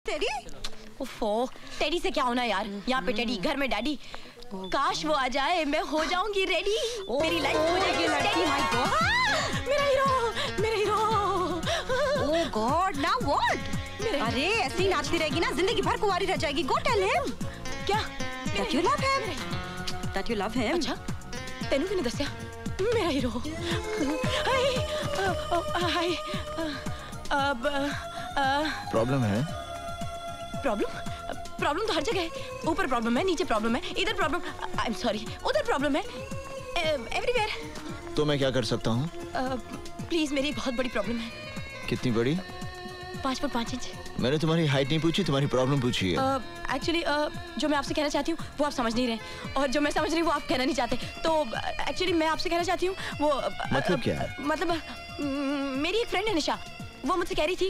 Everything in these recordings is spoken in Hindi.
टेडी? ओफो, टेडी से क्या होना यार? यहाँ पे टेडी, घर में डैडी। काश वो आ जाए, मैं हो जाऊंगी रेडी। मेरी लाइफ हो जाएगी लड़की। माय गॉड, मेरा हीरो, मेरा hero. Oh God, now what? अरे ऐसे ही नाचती रहेगी ना, जिंदगी भर कुंवारी रह जाएगी। Go tell him. क्या? That you love him. That you love him. अच्छा, तेनू किने दस्या? मेरा हीरो। हाय, हाय। अब प्रॉब्लम है? प्रॉब्लम तो हर जगह है। ऊपर प्रॉब्लम है, नीचे प्रॉब्लम है, इधर प्रॉब्लम, आई एम सॉरी, उधर प्रॉब्लम है, एवरीवेयर। तो मैं क्या कर सकता हूँ? प्लीज, मेरी बहुत बड़ी प्रॉब्लम है। कितनी बड़ी? 5 फुट 5 इंच। मैंने तुम्हारी हाइट नहीं पूछी, तुम्हारी प्रॉब्लम पूछी है। एक्चुअली जो मैं आपसे कहना चाहती हूँ वो आप समझ नहीं रहे, और जो मैं समझ रही हूँ वो आप कहना नहीं चाहते। तो एक्चुअली मैं आपसे कहना चाहती हूँ वो मतलब क्या है? मतलब मेरी एक फ्रेंड है निशा, वो मुझसे कह रही थी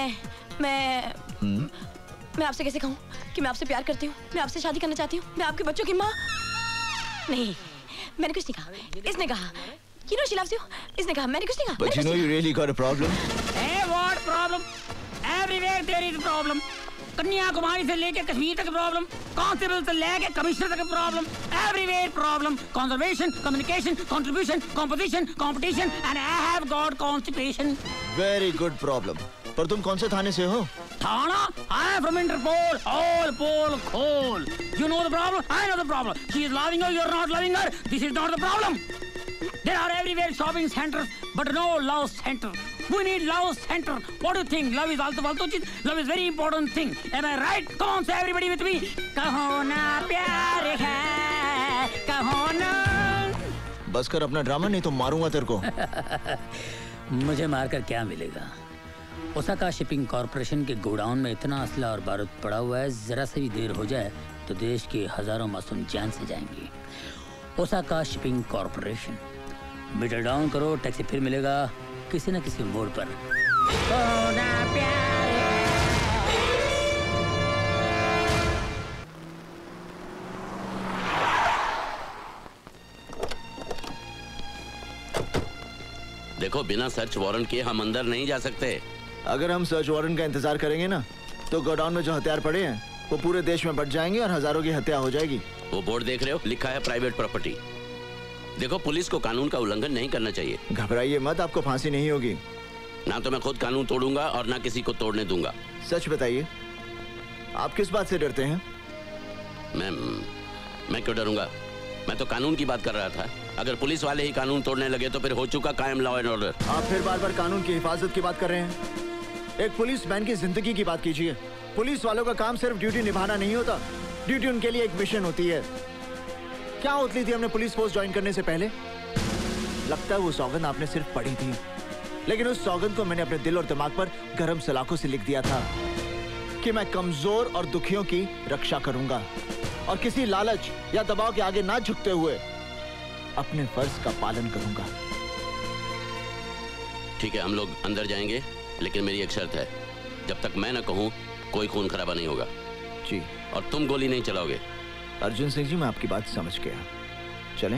मैं आपसे कैसे कहूँ कि मैं आपसे प्यार करती हूँ, मैं आपसे शादी करना चाहती हूँ, मैं आपके बच्चों की माँ। नहीं, मैंने कुछ नहीं कहा, इसने कहा। You know she loves you. इसने कहा, मैंने कुछ नहीं कहा। But you know you really got a problem. Hey, what problem? Everywhere there is a problem. Kanyakumari से लेके कश्मीर तक प्रॉब्लम, कांस्टेबल से लेके कमिश्नर तक problem, everywhere problem, conservation, communication, contribution, composition, competition, and I have got constipation. Very good problem. पर तुम कौन से थाने से हो? थाना? I am from Interpol. All Pol खोल. You know the problem? I know the problem. She is loving you, you are not loving her. This is not the problem. There are everywhere shopping centers, but no love center. We need love center. What do you think? Love is also फालतू चीज. Love is very important thing. Am I right? Come on, say everybody with me. कहो ना प्यार है, कहो ना. बस कर अपना ड्रामा, नहीं तो मारूंगा तेरे को। मुझे मारकर क्या मिलेगा? ओसाका शिपिंग कॉर्पोरेशन के गोडाउन में इतना असला और बारूद पड़ा हुआ है, जरा से भी देर हो जाए तो देश के हजारों मासूम जान से जाएंगे। Osaka shipping corporation, meter down करो, टैक्सी फिर मिलेगा किसी न किसी मोड़ पर। देखो, बिना सर्च वारंट के हम अंदर नहीं जा सकते। अगर हम सर्च वारंट का इंतजार करेंगे ना, तो गोडाउन में जो हथियार पड़े हैं वो पूरे देश में बढ़ जाएंगे और हजारों की हत्या हो जाएगी। वो बोर्ड देख रहे हो, लिखा है प्राइवेट प्रॉपर्टी। देखो, पुलिस को कानून का उल्लंघन नहीं करना चाहिए। घबराइए मत, आपको फांसी नहीं होगी। ना तो मैं खुद कानून तोड़ूंगा और ना किसी को तोड़ने दूंगा। सच बताइए, आप किस बात से डरते हैं? मैं क्यों डरूंगा? मैं तो कानून की बात कर रहा था। अगर पुलिस वाले ही कानून तोड़ने लगे तो फिर हो चुका कायम लॉ एंड ऑर्डर। आप फिर बार बार कानून की हिफाजत की बात कर रहे हैं। एक पुलिसमैन की जिंदगी की बात कीजिए। पुलिस वालों का काम सिर्फ ड्यूटी निभाना नहीं होता, ड्यूटी उनके लिए एक मिशन होती है। क्या उतली थी हमने पुलिस फोर्स ज्वाइन करने से पहले? लगता है वो सौगंध आपने सिर्फ पढ़ी थी, लेकिन उस सौगंध को मैंने अपने दिल और दिमाग पर गरम सलाखों से लिख दिया था कि मैं कमजोर और दुखियों की रक्षा करूंगा और किसी लालच या दबाव के आगे ना झुकते हुए अपने फर्ज का पालन करूंगा। ठीक है, हम लोग अंदर जाएंगे, लेकिन मेरी एक शर्त है, जब तक मैं ना कहूं कोई खून खराबा नहीं होगा। जी। और तुम गोली नहीं चलाओगे। अर्जुन सिंह जी, मैं आपकी बात समझ गया। चलें?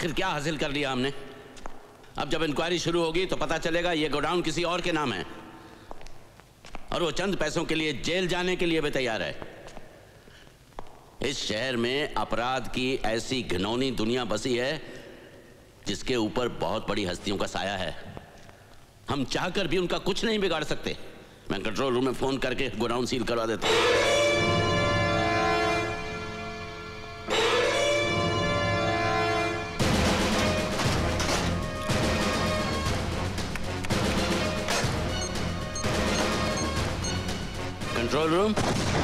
आखिर क्या हासिल कर लिया हमने? अब जब इंक्वायरी शुरू होगी तो पता चलेगा ये गोडाउन किसी और के नाम है और वो चंद पैसों के लिए जेल जाने के लिए भी तैयार है। इस शहर में अपराध की ऐसी घिनौनी दुनिया बसी है जिसके ऊपर बहुत बड़ी हस्तियों का साया है। हम चाहकर भी उनका कुछ नहीं बिगाड़ सकते। मैं कंट्रोल रूम में फोन करके गोडाउन सील करवा देता हूं। कंट्रोल रूम,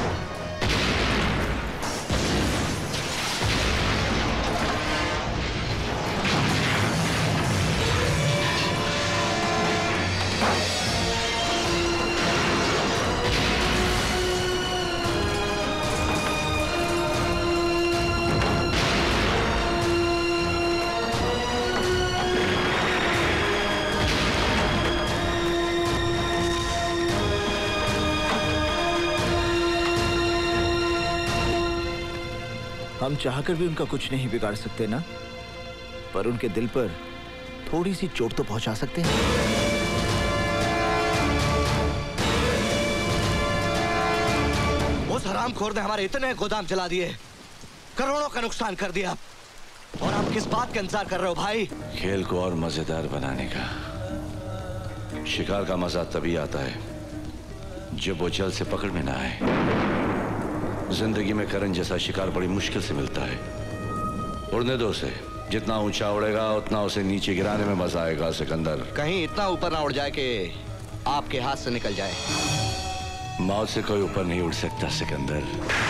हम चाहकर भी उनका कुछ नहीं बिगाड़ सकते ना, पर उनके दिल पर थोड़ी सी चोट तो पहुंचा सकते हैं। उस हरामखोर ने हमारे इतने गोदाम चला दिए, करोड़ों का नुकसान कर दिया, और आप किस बात का इंतजार कर रहे हो भाई? खेल को और मजेदार बनाने का। शिकार का मजा तभी आता है जब वो जल से पकड़ में ना आए। जिंदगी में करण जैसा शिकार बड़ी मुश्किल से मिलता है। उड़ने दो उसे, जितना ऊंचा उड़ेगा उतना उसे नीचे गिराने में मजा आएगा सिकंदर। कहीं इतना ऊपर ना उड़ जाए कि आपके हाथ से निकल जाए। मौत से कोई ऊपर नहीं उड़ सकता सिकंदर।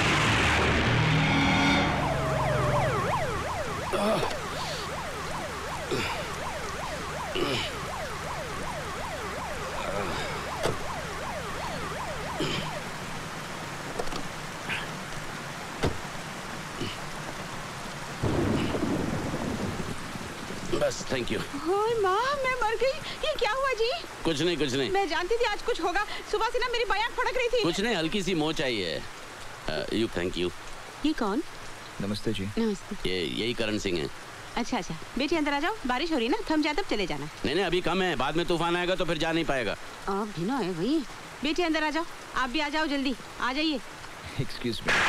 बस थैंक यू। ओए माँ, मैं मर गई। ये क्या हुआ जी? कुछ नहीं कुछ नहीं। मैं जानती थी आज कुछ होगा। सुबह से ना मेरी बयान फड़क रही थी। कुछ नहीं, हल्की सी मोच आई है। You thank you. ये कौन? नमस्ते जी। नमस्ते। यही करण सिंह है। अच्छा अच्छा, बेटी अंदर आ जाओ। बारिश हो रही है ना, थम जाए तब चले जाना। नहीं अभी कम है, बाद में तूफान आएगा तो फिर जा नहीं पाएगा। आप भी ना है भाई। बेटी अंदर आ जाओ। आप भी आ जाओ, जल्दी आ जाइए। Excuse me.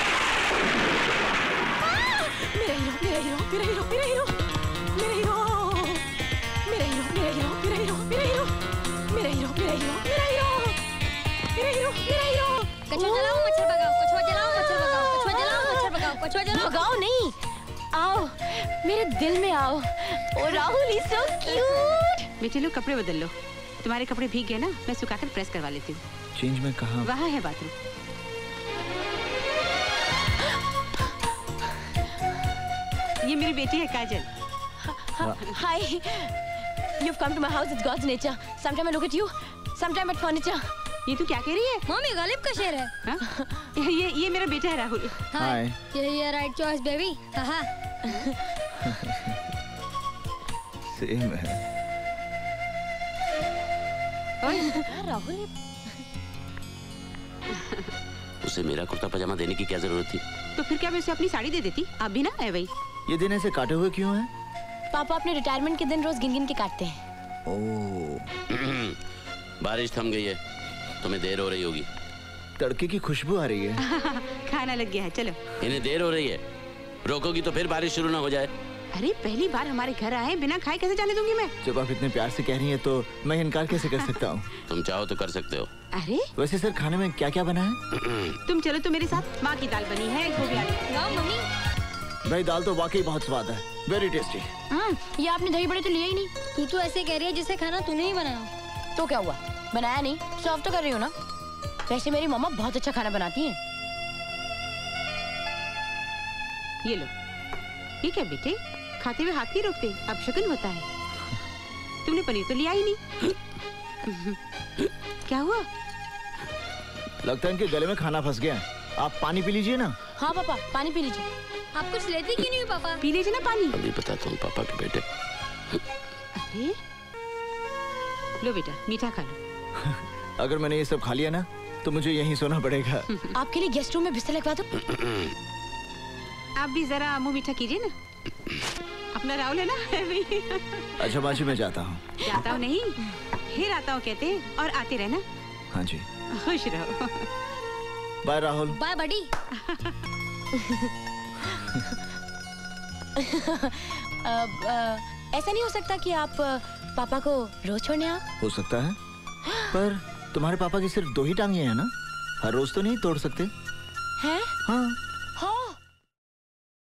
मेरा हीरो, मेरा हीरो, मेरा हीरो, मेरा हीरो, मेरा हीरो, मेरा हीरो, मेरा हीरो, मेरा हीरो, मेरा हीरो, मेरा हीरो, मेरा हीरो, मेरा हीरो, मेरा हीरो, मेरा हीरो। कछुआ जलाओ, मच्छर भगाओ, कछुआ जलाओ, मच्छर भगाओ, कछुआ जलाओ, मच्छर भगाओ, कछुआ जलाओ। भगाओ नहीं, आओ मेरे दिल में आओ। Oh Rahul is so cute. बेटे लो, कपड़े बदल लो। तुम्हारे कपड़े भीग गए ना, मैं सुखाकर प्रेस करवा लेती हूँ। चेंज में कहाँ? वहाँ है बाथरूम। ये मेरी बेटी है काजल। Hi, you've come to my house. It's God's nature. Sometime I look at you, sometime at furniture. ये तू क्या कह रही है? मम्मी गालिब का शेर है। हाँ? ये मेरा बेटा है राहुल। हाय। यही है राइट चॉइस बेबी। हाँ। सेम है। राहुल, उसे मेरा कुर्ता पजामा देने की क्या जरूरत थी? तो फिर क्या मैं उसे अपनी साड़ी दे देती? आप भी ना है भाई। ये दिन ऐसे काटे हुए क्यों हैं? पापा अपने रिटायरमेंट के दिन रोज गिन गिन के काटते हैं। ओह। बारिश थम गई है, तुम्हें देर हो रही होगी। तड़के की खुशबू आ रही है। खाना लग गया है, चलो। इन्हें देर हो रही है, रोकोगी तो फिर बारिश शुरू ना हो जाए। अरे पहली बार हमारे घर आए, बिना खाए कैसे जाने दूंगी मैं? जब आप इतने प्यार से कह रही हैं तो मैं इनकार कैसे कर सकता हूँ? तुम चाहो तो कर सकते हो। अरे वैसे सर, खाने में क्या क्या बना है? तुम चलो तो मेरे साथ। माँ की दाल बनी है, गोभी आलू। गाओ मम्मी। भाई दाल तो वाकई बहुत स्वाद है, वेरी टेस्टी। ये आपने दही बड़े तो लिए ही नहीं। तू तो ऐसे कह रही है जिसे खाना तूने ही बनाया। तो क्या हुआ, बनाया नहीं, सर्व तो कर रही हूँ ना। वैसे मेरी मम्मा बहुत अच्छा खाना बनाती हैं। ये लो। ये क्या बेटे, खाते हुए हाथ नहीं रोकते, अब शगुन होता है। तुमने पनीर तो लिया ही नहीं। क्या हुआ? लगता है इनके गले में खाना फंस गया। आप पानी पी लीजिए ना। हाँ पापा, पानी पी लीजिए। आप कुछ लेते क्यों नहीं हो पापा? पी लीजिए ना पानी। अभी बताता हूँ पापा के बेटे। अरे लो बेटा, मीठा खा लो। अगर मैंने ये सब खा लिया ना तो मुझे यहीं सोना पड़ेगा। आपके लिए गेस्ट रूम में बिस्तर लगवा दो। आप भी जरा मुंह मीठा कीजिए ना। अपना राहुल है ना भी। अच्छा बाजी मैं जाता हूँ। जाता हूँ नहीं, फिर आता हूँ कहते हैं और आते रहना। हाँ जी। खुश रहो। बाय राहुल। Bye buddy. ऐसा नहीं हो सकता कि आप पापा को रोज छोड़ने आओ? हो सकता है, पर तुम्हारे पापा की सिर्फ 2 ही टांगे हैं ना, हर रोज तो नहीं तोड़ सकते। हैं? हाँ।